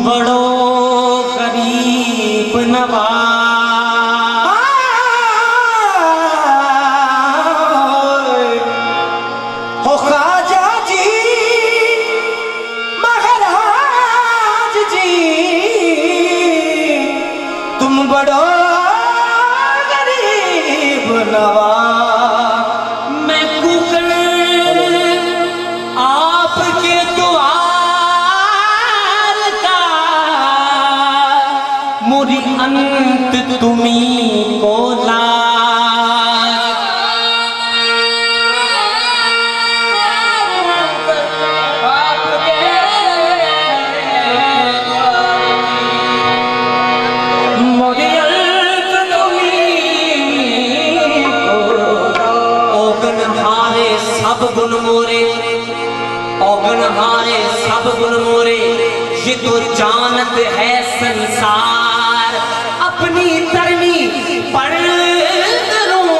बड़ो गरीब नवाज हो ख्वाजा जी महाराज जी, तुम बड़ो गरीब नवाज। मैं कुकर आपके द्वार का, मुरी अंत तुम्हीं को ला। गुण मोरे औगन हारे सब गुण मोरे, ये तो जानत है संसार। अपनी तरनी पर करूं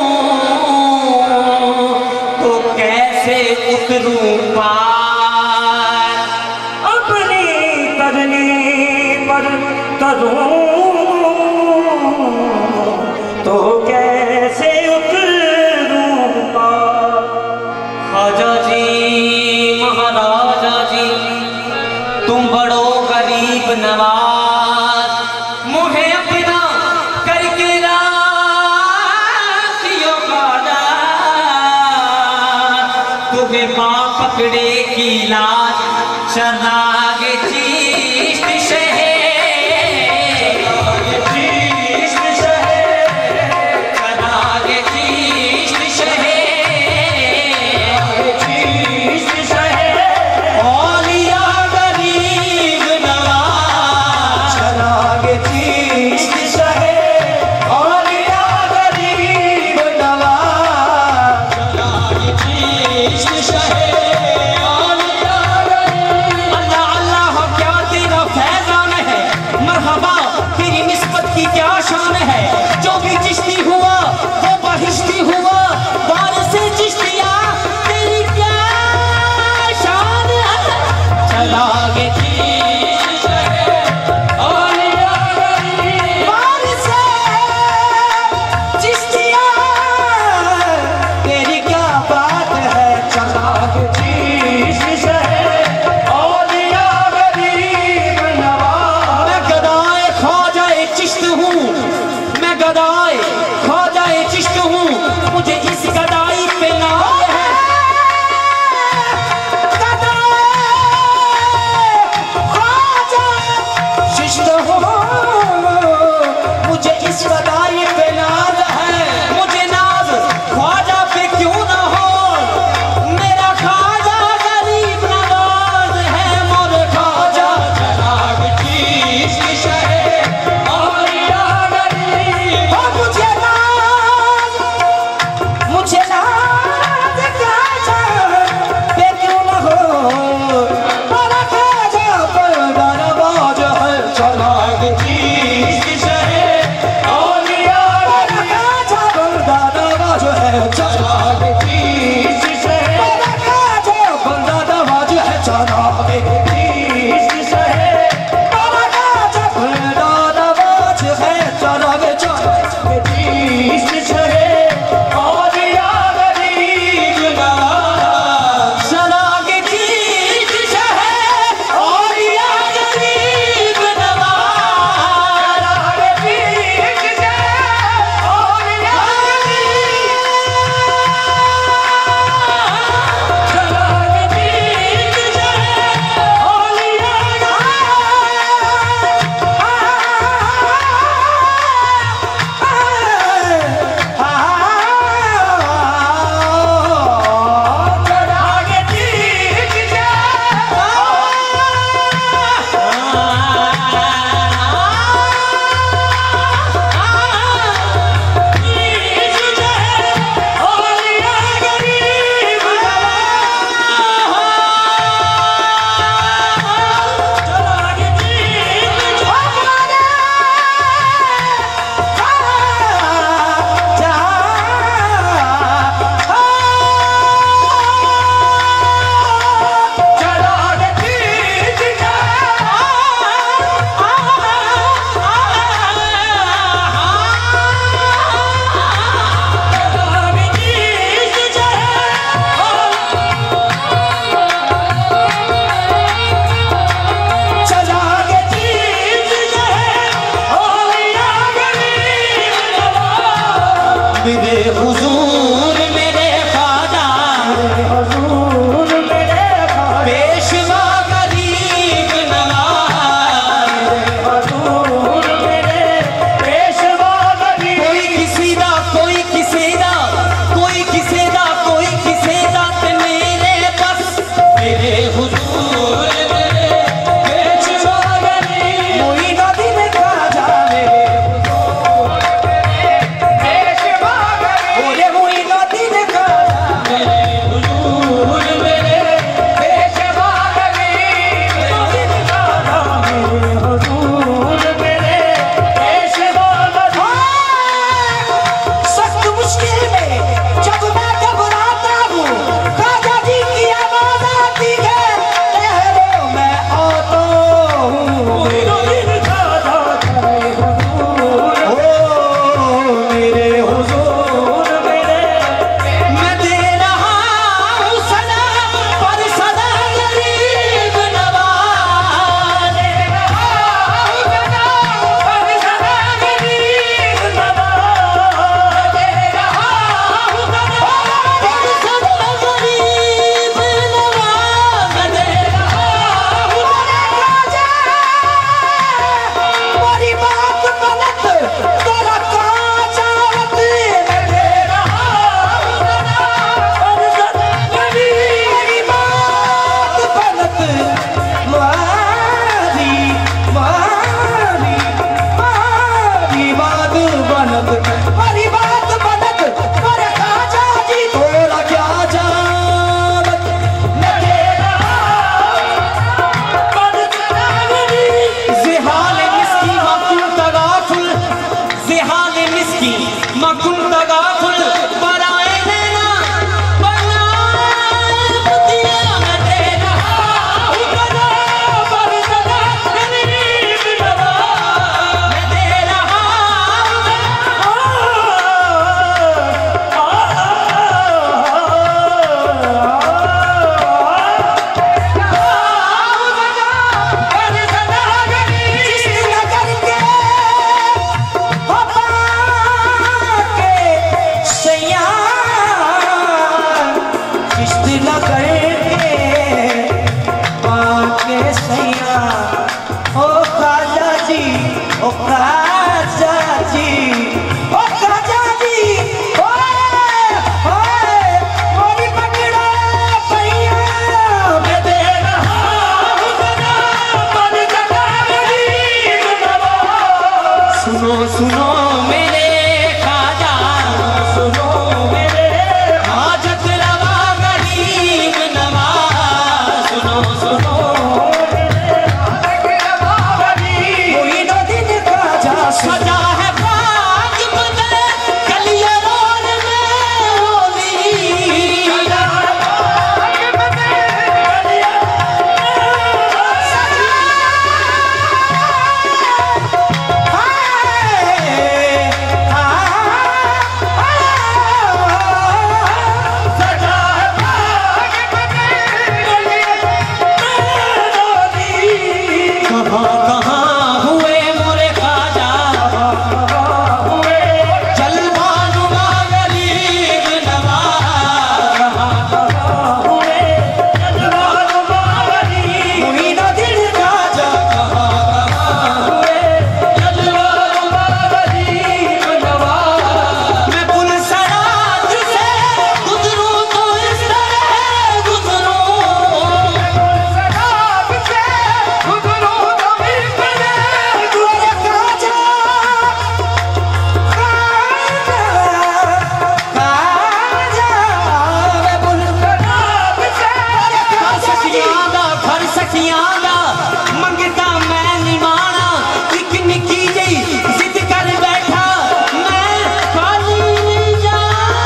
तो कैसे उतरूं पार। अपनी तरनी पर करूं तो कैसे उतरूं पार। ख्वाजा जी महाराजा जी, तुम बड़ो गरीब नवाज, मुझे अपना करके राखियो ख्वाजा। तुम्हें माँ पकड़े की लाज, चरागे चीश्त शहे, चरागे चीश्त शहे, खुशियां दा मंगता मैं निमाना एक निकी जई जिद कर बैठा मैं खाली नहीं जा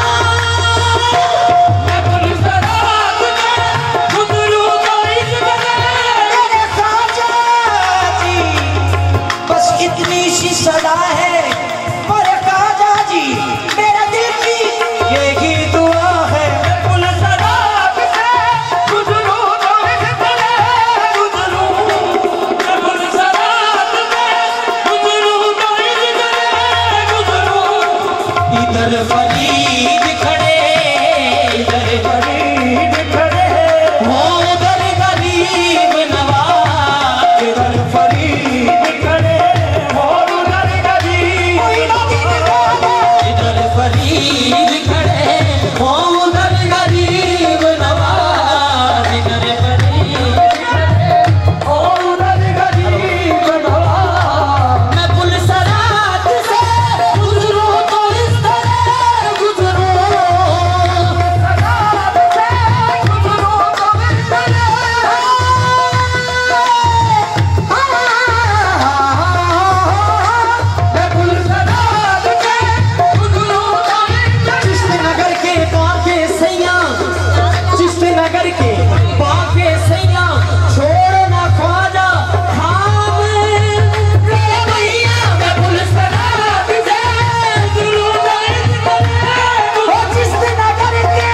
मैं पुलिस रात में गुजरू तो इस मेरे ख्वाजा जी बस इतनी सी सदा है मेरे ख्वाजा जी, मेरा दिल की यही दुआ है। पुलिस रात से गुजरू तो इस मेरे गुजरू पुलिस रात से गुजरू तो इस मेरे गुजरू इधर फरीद खड़े इधर फरीद खड़े हो उधर गरीब नवाज इधर फरीद खड़े हो उधर गरीब इधर फरीद खड़े हो उधर गरीब नवाज इधर फरीद खड़े हो उधर गरीब नवाज मैं पुलिस रात से गुजरू तो इस तरह गुजरू रात से गुजरू तो इस तरह मैं पुलिस रात से गुजरू तो इस तरह नगर के बाके सैया नगर के बाके सैया छोड़ ना ख्वाजा खाम रे भैया मैं पुलिस रात से गुजरू तो इस तरह ओ जिस नगर के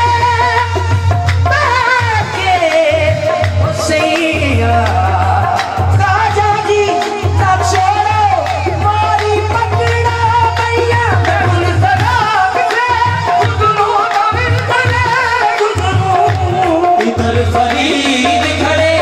बाके सैया ख्वाजा जी ना छोड़ो मारी पकड़ा भैया। पुलिस रात से गुजरू तो इस तरह गुजरू इधर फरीद खड़े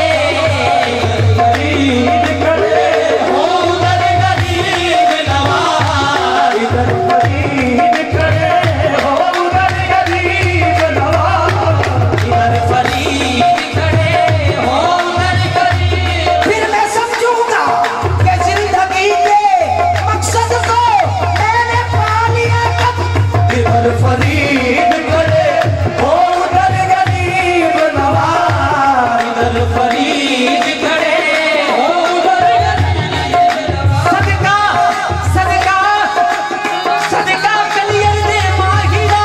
हो उधर गरीब नवाज इधर फरीद खड़े हो उधर गरीब नवाज इधर फरीद खड़े हो उधर गरीब फिर मैं समझूंगा कि जिंदगी के मकसद को मैंने पा लिया कब। इधर फरीद खड़े हो उधर गरीब नवाज इधर फरीद खड़े हो उधर गरीब सदका सदका सदका कलियर दे माहिरा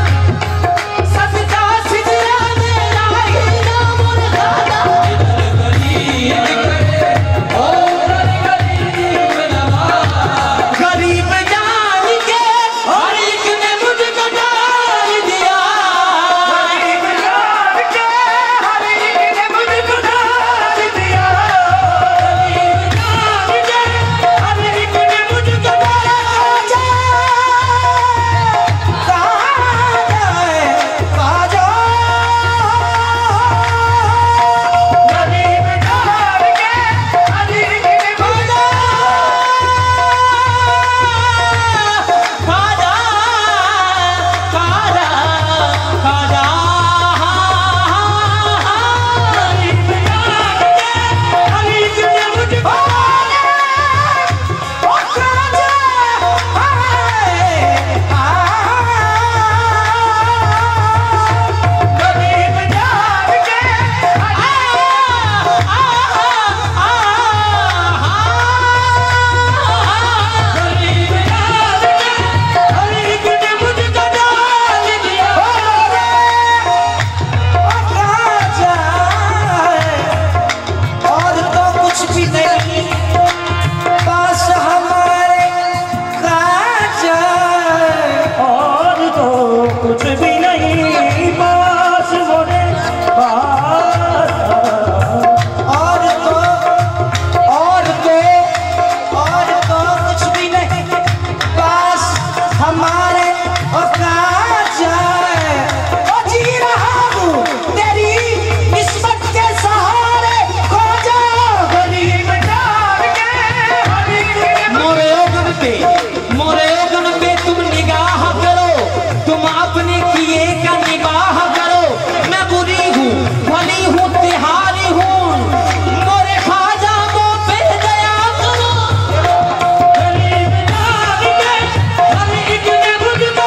सदका सिजरा दे राहिरा मोर दादा इधर गरीब खड़े हो उधर गरीब नवाज गरीब जान के हर एक ने मुझको डाल दिया गरीब जान के हर एक ने मुझको डाल दिया गरीब जान के हर एक ने मुझको डाल दिया गरीब जान के हर एक ने मुझको खाजा खाजा खाजा गरीब जान के हर एक ने मुझको गरीब जान के गरीब जान के हर एक ने मुझको डाल दिया और तो कुछ भी नहीं पास हमारे ख्वाजा। और तो कुछ भी नहीं पास मोरे और तो कुछ भी नहीं पास हमारे ख्वाजा। ओ जी रहा हूँ तेरी किस्मत के सहारे ख्वाजा। गरीब जान के हर एक ने मोरे ओगन पे तुम निगाह करो तुम अपने किए का निबाह करो मैं बुरी हूँ भली हूँ तिहारी हूँ मोरे ख्वाजा को पे दया करो गरीब जान के हर एक ने मुझको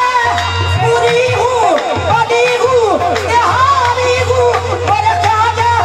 पूरी हूँ बड़ी हूँ तिहारी हूँ मेरे ख्वाजा।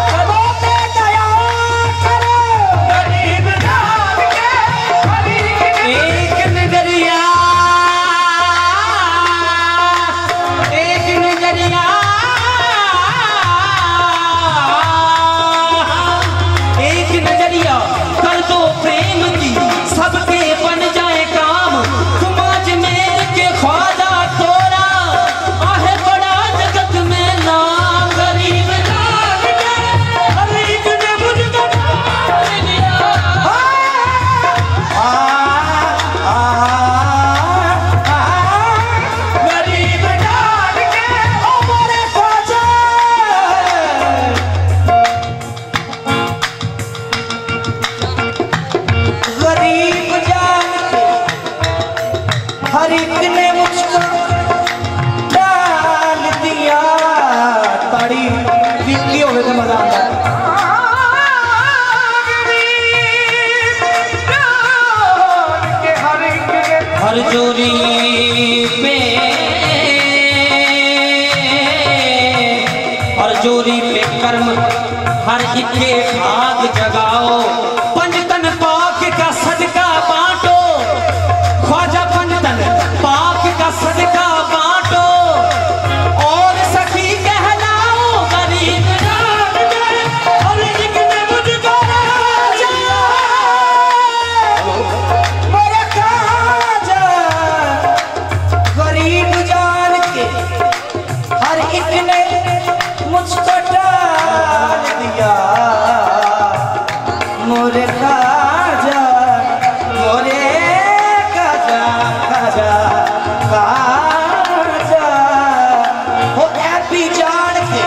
और जोरी पे कर्म हर इके भाग जगाओ। पंजतन पाक का सदका बांटो, ख्वाजा पंजतन पाक का सदका बांटो और सखी कहलाओ। गरीब जान के और एक ने मुझको राजा मेरे ख्वाजा। गरीब जान के हर एक ने मुझको डाल दिया। मोरे ख्वाजा, मोरे ख्वाजा, ख्वाजा, ख्वाजा। वो ऐपी जान के,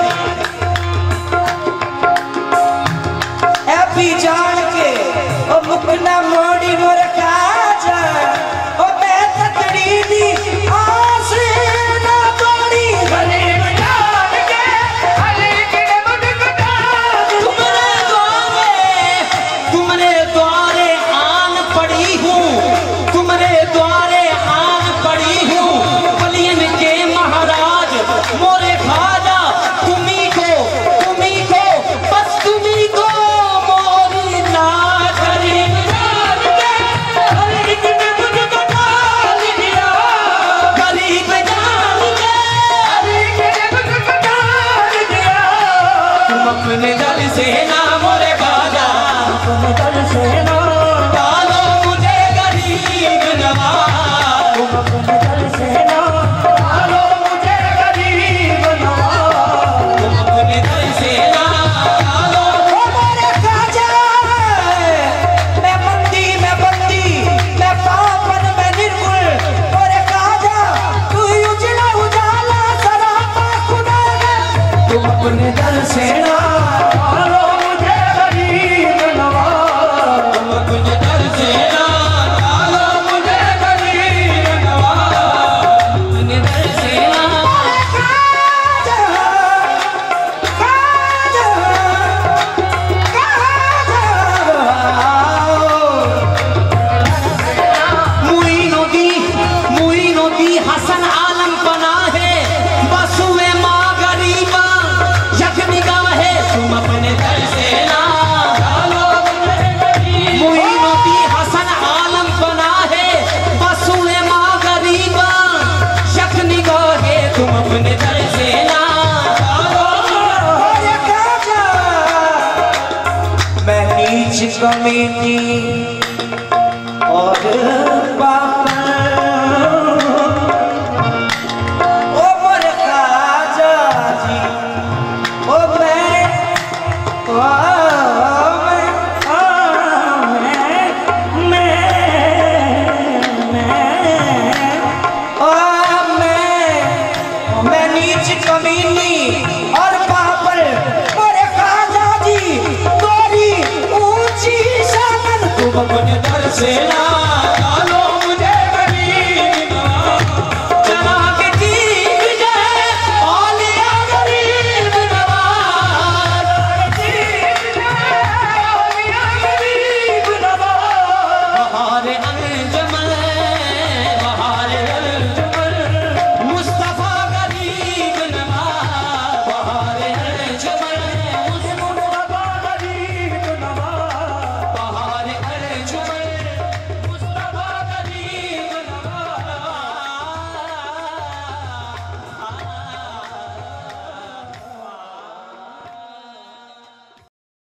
ऐपी जान के वो मुकना मोड़ी मोरे ख्वाजा। वो मैं तकड़ी दी आस ना तोड़ी। गरीब जान के हर एक ने मुझको डाल दिया। तुमरे द्वारे आन पड़ी हूँ, तुमरे द्वारे आन पड़ी हूँ। बलियन के महाराज मोरे ख्वाजा, तुम्ही को बस तुम्ही को मोरी नाज। गरीब जान के हर एक ने मुझको डाल दिया। गरीब जान के हर एक ने मुझको डाल दिया। तुम अपने दल से ना मोरे ख्वाजा, तुम दल से ना डालो मुझे गरीब नवाज। तुम अपने दल से ना डालो मुझे गरीब नवाज। तुम अपने दल से ना डालो। ओ मेरे ख्वाजा, मैं बंदी, मैं पापन, मैं निर्गुण। मेरे ख्वाजा, तू उजला उजाला सरापा खुदा है। तुम अपने दल से ना डालो मुझे गरीब नवाज। तुम अपने दल से ना डालो मुझे गरीब नवाज। अपने दल से ना ख्वाजा, ख्वाजा, मुइनुद्दीन हसन आलम बना है। बसुए माँ गरीबा यख निगाहे। तुम अपने दल से ना डालो मुझे गरीब। मुइनुद्दीन हसन आलम बना है। बसुए माँ गरीबा यख निगाहे। तुम अपने दल से ना डालो। मेरे ख्वाजा, मैं नीच कमीनी और पापन। ओ मोरे ख्वाजा जी, ओ मैं नीच कमीनी और पापल। मोरे ख्वाजा जी तोरी ऊंची शान। तुम अपने दल से ना